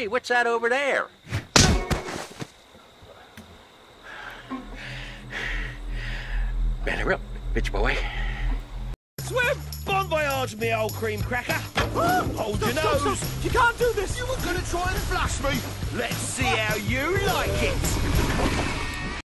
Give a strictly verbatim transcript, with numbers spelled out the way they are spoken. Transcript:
Hey, what's that over there? Better up, bitch boy. Swim! Bon voyage, me old cream cracker. Hold Stop, your stop, nose. stop. You can't do this. You were gonna try and flush me. Let's see how you like it.